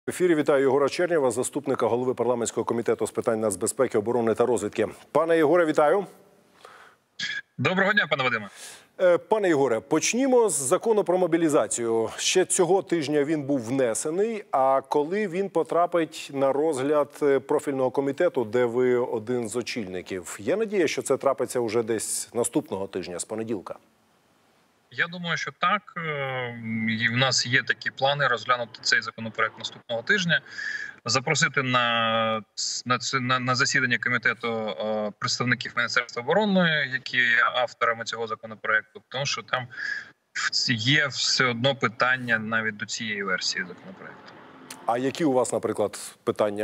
В ефірі вітаю Єгора Чернєва, заступника голови парламентського комітету з питань нацбезпеки, оборони та розвідки. Пане Єгоре, вітаю. Доброго дня, пане Вадиме. Пане Єгоре, почнімо з закону про мобілізацію. Ще цього тижня він був внесений, а коли він потрапить на розгляд профільного комітету, де ви один з очільників? Є надія, що це трапиться вже десь наступного тижня, з понеділка? Я думаю, що так. І в нас є такі плани розглянути цей законопроект наступного тижня, запросити на засідання комітету представників Міністерства оборони, які є авторами цього законопроекту, тому що там є все одно питання навіть до цієї версії законопроекту. А які у вас, наприклад, питання?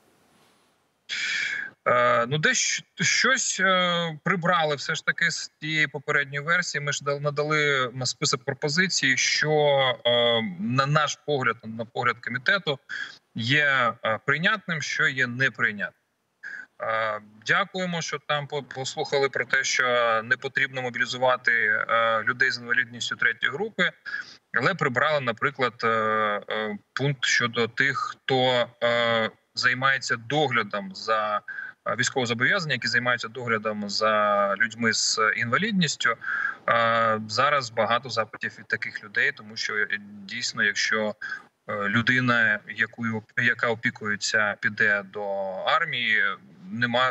Ну, десь щось прибрали все ж таки з тієї попередньої версії. Ми ж надали список пропозицій, що на наш погляд, на погляд комітету, є прийнятним, що є неприйнятним. Дякуємо, що там послухали про те, що не потрібно мобілізувати людей з інвалідністю третьої групи, але прибрали, наприклад, пункт щодо тих, хто займається доглядом за військовозобов'язані, які займаються доглядом за людьми з інвалідністю. Зараз багато запитів від таких людей, тому що дійсно, якщо людина, яка опікується, піде до армії, немає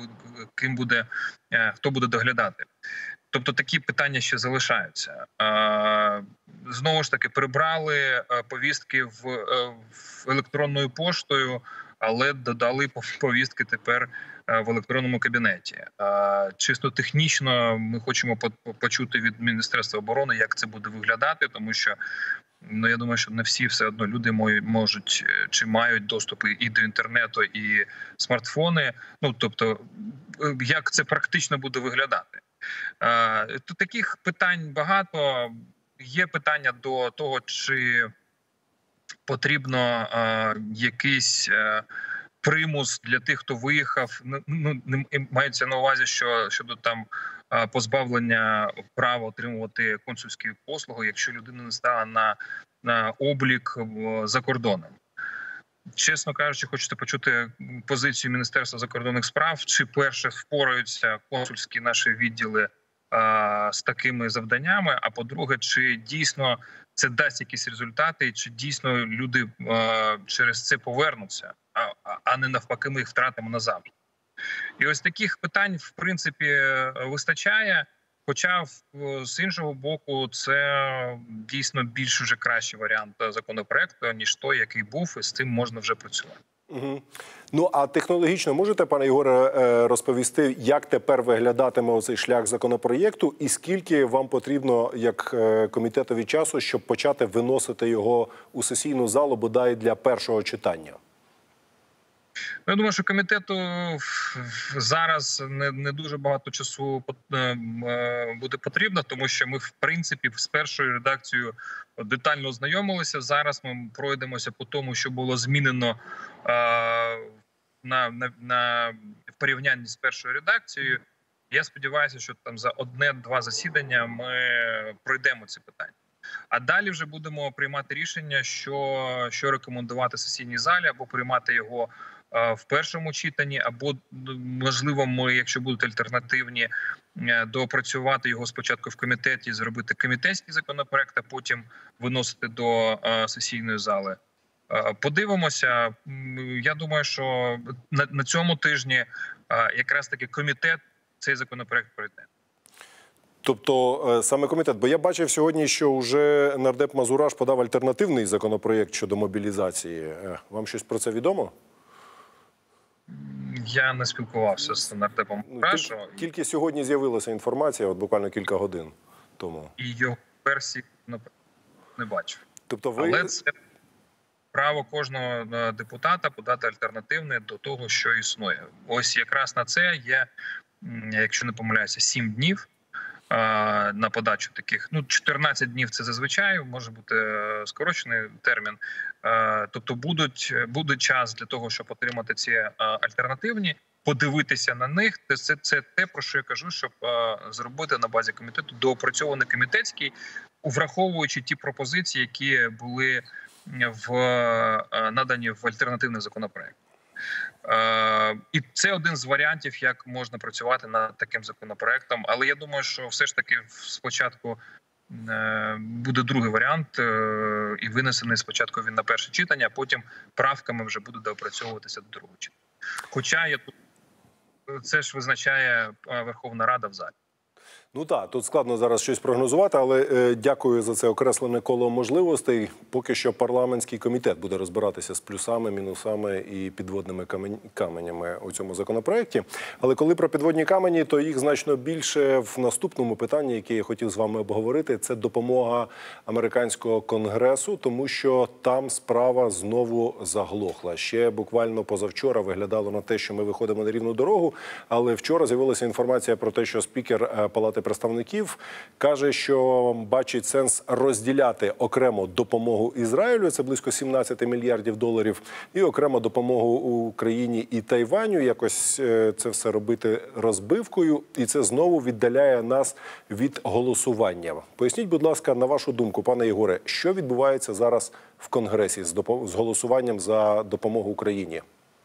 хто буде доглядати. Тобто такі питання ще залишаються. Знову ж таки, прибрали повістки в електронною поштою, але додали повістки тепер в електронному кабінеті. Чисто технічно ми хочемо почути від Міністерства оборони, як це буде виглядати, тому що я думаю, що не всі все одно люди можуть чи мають доступ і до інтернету, і смартфони. Ну, тобто, як це практично буде виглядати. Тут таких питань багато. Є питання до того, чи потрібно якийсь примус для тих, хто виїхав. Ну, мається на увазі, що щодо там позбавлення права отримувати консульські послуги, якщо людина не стала на облік за кордоном. Чесно кажучи, хочете почути позицію Міністерства закордонних справ, чи перше впораються консульські наші відділи з такими завданнями, а по-друге, чи дійсно це дасть якісь результати, чи дійсно люди через це повернуться, а не навпаки ми їх втратимо назавжди. І ось таких питань, в принципі, вистачає, хоча з іншого боку це дійсно більш уже кращий варіант законопроекту, ніж той, який був, і з цим можна вже працювати. Угу. Ну, а технологічно можете, пане Єгоре, розповісти, як тепер виглядатиме оцей шлях законопроєкту і скільки вам потрібно, як комітетові, часу, щоб почати виносити його у сесійну залу, бодай для першого читання? Я думаю, що комітету зараз не дуже багато часу буде потрібно, тому що ми, в принципі, з першою редакцією детально ознайомилися. Зараз ми пройдемося по тому, що було змінено в порівнянні з першою редакцією. Я сподіваюся, що там за одне-два засідання ми пройдемо ці питання. А далі вже будемо приймати рішення, що рекомендувати сесійній залі, або приймати його в першому читанні, або, можливо, ми, якщо будуть альтернативні, доопрацювати його спочатку в комітеті, зробити комітетський законопроект, а потім виносити до сесійної зали. Подивимося. Я думаю, що на цьому тижні якраз таки комітет цей законопроект пройде. Тобто саме комітет, бо я бачив сьогодні, що вже нардеп Мазураш подав альтернативний законопроєкт щодо мобілізації. Вам щось про це відомо? Я не спілкувався з нардепом Мазурашем. Тільки сьогодні з'явилася інформація, от буквально кілька годин тому. І його версії не бачив. Тобто Але це право кожного депутата подати альтернативне до того, що існує. Ось якраз на це є, якщо не помиляюся, 7 днів. На подачу таких, 14 днів це зазвичай, може бути скорочений термін. Тобто буде час для того, щоб отримати ці альтернативні, подивитися на них. Це те, про що я кажу, щоб зробити на базі комітету доопрацьований комітетський, враховуючи ті пропозиції, які були надані в альтернативний законопроект. І це один з варіантів, як можна працювати над таким законопроектом. Але я думаю, що все ж таки спочатку буде другий варіант, і винесений спочатку він на перше читання, а потім правками вже буде доопрацьовуватися до другого читання. Хоча це ж визначає Верховна Рада в залі. Ну так, тут складно зараз щось прогнозувати, але дякую за це окреслене коло можливостей. Поки що парламентський комітет буде розбиратися з плюсами, мінусами і підводними каменями у цьому законопроекті. Але коли про підводні камені, то їх значно більше в наступному питанні, яке я хотів з вами обговорити, це допомога американського конгресу, тому що там справа знову заглохла. Ще буквально позавчора виглядало на те, що ми виходимо на рівну дорогу, але вчора з'явилася інформація про те, що спікер Палати представників каже, що бачить сенс розділяти окремо допомогу Ізраїлю, це близько 17 мільярдів доларів, і окремо допомогу Україні і Тайваню, якось це все робити розбивкою, і це знову віддаляє нас від голосування. Поясніть, будь ласка, на вашу думку, пане Ігоре, що відбувається зараз в Конгресі з голосуванням за допомогу Україні?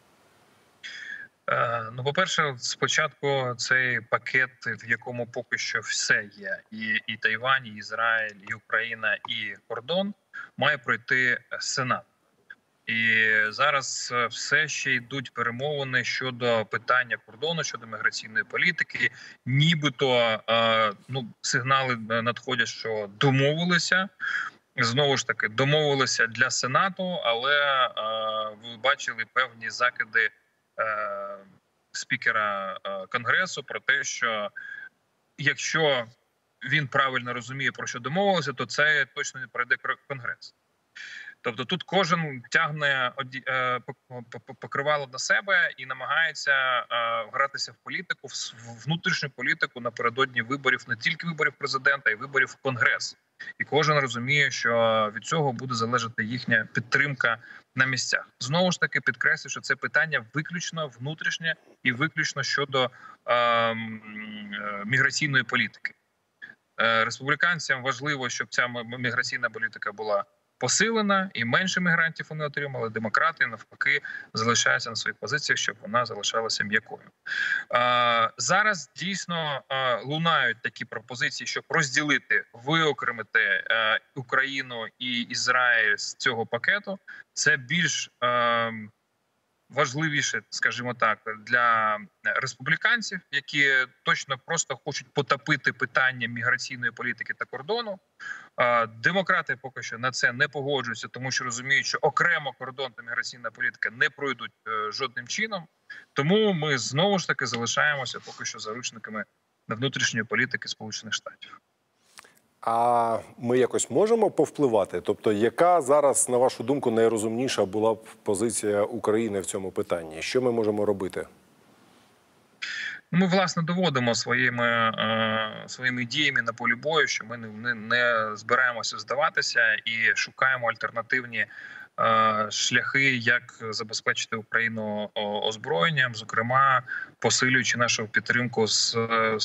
Ну, по-перше, спочатку цей пакет, в якому поки що все є, і Тайвань, і Ізраїль, і Україна, і кордон, має пройти Сенат. І зараз все ще йдуть перемовини щодо питання кордону, щодо міграційної політики. Нібито сигнали надходять, що домовилися. Знову ж таки, домовилися для Сенату, але ви бачили певні закиди спікера Конгресу про те, що якщо він правильно розуміє, про що домовилися, то це точно не пройде Конгрес. Тобто тут кожен тягне покривало на себе і намагається гратися в політику, в внутрішню політику напередодні виборів, не тільки виборів президента, а й виборів в Конгрес. І кожен розуміє, що від цього буде залежати їхня підтримка на місцях. Знову ж таки, підкреслю, що це питання виключно внутрішнє і виключно щодо міграційної політики. Республіканцям важливо, щоб ця міграційна політика була посилена і менше мігрантів вони отримали. Демократи, навпаки, залишаються на своїх позиціях, щоб вона залишалася м'якою. Зараз дійсно лунають такі пропозиції, щоб розділити, виокремити Україну і Ізраїль з цього пакету. Це більш важливіше, скажімо так, для республіканців, які точно просто хочуть потопити питання міграційної політики та кордону. Демократи поки що на це не погоджуються, тому що розуміють, що окремо кордон та міграційна політика не пройдуть жодним чином. Тому ми знову ж таки залишаємося поки що заручниками внутрішньої політики Сполучених Штатів. А ми якось можемо повпливати? Тобто, яка зараз, на вашу думку, найрозумніша була б позиція України в цьому питанні? Що ми можемо робити? Ми, власне, доводимо своїми діями на полі бою, що ми не збираємося здаватися і шукаємо альтернативні шляхи, як забезпечити Україну озброєнням, зокрема, посилюючи нашу підтримку з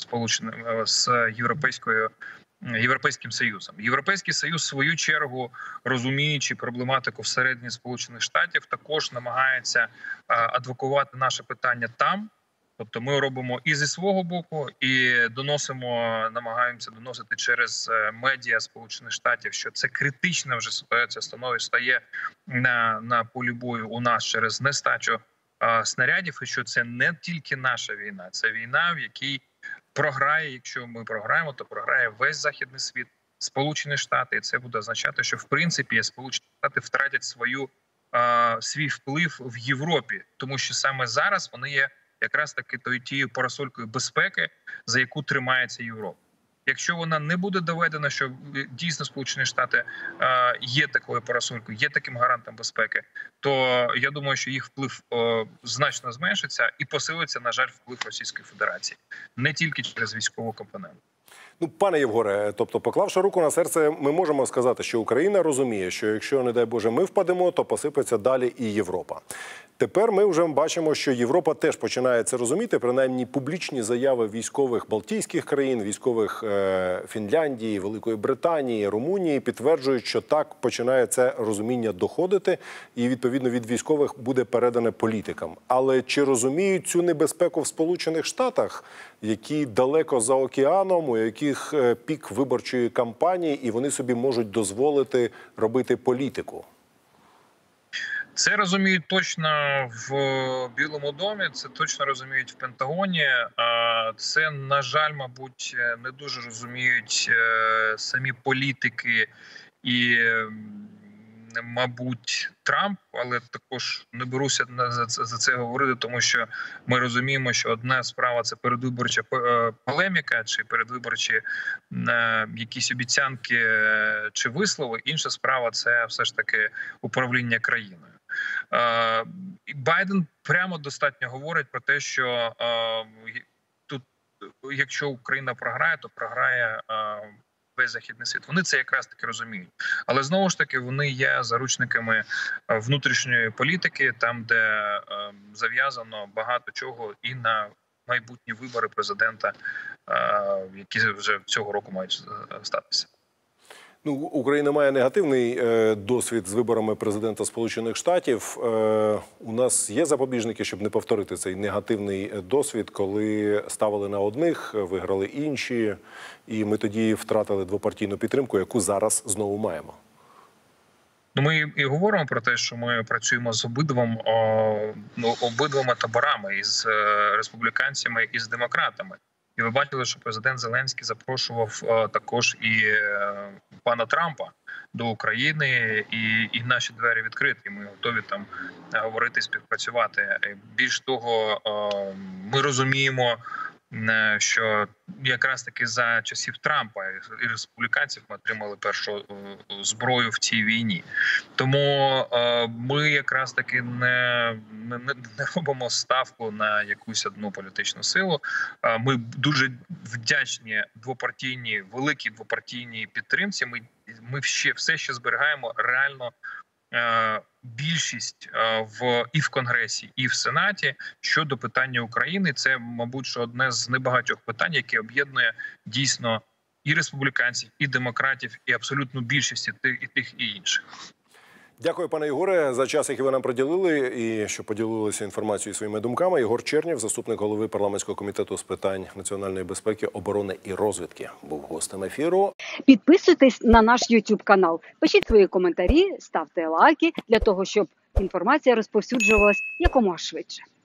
Європейським Союзом. Європейський Союз, в свою чергу, розуміючи проблематику всередині Сполучених Штатів, також намагається адвокувати наше питання там. Тобто ми робимо і зі свого боку, і намагаємося доносити через медіа Сполучених Штатів, що це критична вже ситуація стає на полі бою у нас через нестачу снарядів, і що це не тільки наша війна, це війна, в якій програє, якщо ми програємо, то програє весь західний світ, Сполучені Штати, і це буде означати, що в принципі Сполучені Штати втратять свій вплив в Європі, тому що саме зараз вони є якраз таки тією парасолькою безпеки, за яку тримається Європа. Якщо вона не буде доведена, що дійсно Сполучені Штати є такою парасолькою, є таким гарантом безпеки, то я думаю, що їх вплив значно зменшиться і посилиться, на жаль, вплив Російської Федерації. Не тільки через військову компоненту. Ну, пане Євгоре, тобто, поклавши руку на серце, ми можемо сказати, що Україна розуміє, що якщо, не дай Боже, ми впадемо, то посипеться далі і Європа. Тепер ми вже бачимо, що Європа теж починає це розуміти. Принаймні публічні заяви військових Балтійських країн, військових Фінляндії, Великої Британії, Румунії підтверджують, що так починає це розуміння доходити і, відповідно, від військових буде передане політикам. Але чи розуміють цю небезпеку в Сполучених Штатах, які далеко за океаном, у яких пік виборчої кампанії, і вони собі можуть дозволити робити політику? Це розуміють точно в Білому домі, це точно розуміють в Пентагоні. Це, на жаль, мабуть, не дуже розуміють самі політики і, мабуть, Трамп, але також не беруся за це говорити, тому що ми розуміємо, що одна справа – це передвиборча полеміка чи передвиборчі якісь обіцянки чи вислови, інша справа – це все ж таки управління країною. Байден прямо достатньо говорить про те, що тут, якщо Україна програє, то програє весь західний світ. Вони це якраз таки розуміють. Але знову ж таки вони є заручниками внутрішньої політики, там, де зав'язано багато чого і на майбутні вибори президента, які вже цього року мають статися. Ну, Україна має негативний досвід з виборами президента Сполучених Штатів. У нас є запобіжники, щоб не повторити цей негативний досвід, коли ставили на одних, виграли інші, і ми тоді втратили двопартійну підтримку, яку зараз знову маємо. Ну, ми і говоримо про те, що ми працюємо з обидвома таборами, із республіканцями, і з демократами. І ви бачили, що президент Зеленський запрошував також і пана Трампа до України, і наші двері відкриті. Ми готові там говорити, співпрацювати. Більш того, ми розуміємо, що якраз таки за часів Трампа і республіканців ми отримали першу зброю в цій війні. Тому ми якраз таки не робимо ставку на якусь одну політичну силу. Ми дуже вдячні двопартійній, великій двопартійній підтримці. Ми все ще зберігаємо реально більшість і в Конгресі, і в Сенаті щодо питання України. Це, мабуть, що одне з небагатьох питань, яке об'єднує дійсно і республіканців, і демократів, і абсолютну більшість і тих, і інших. Дякую, пане Єгоре, за час, який ви нам приділили, і що поділилися інформацією своїми думками. Єгор Чернєв, заступник голови парламентського комітету з питань національної безпеки, оборони і розвідки, був гостем ефіру. Підписуйтесь на наш YouTube канал, пишіть свої коментарі, ставте лайки для того, щоб інформація розповсюджувалась якомога швидше.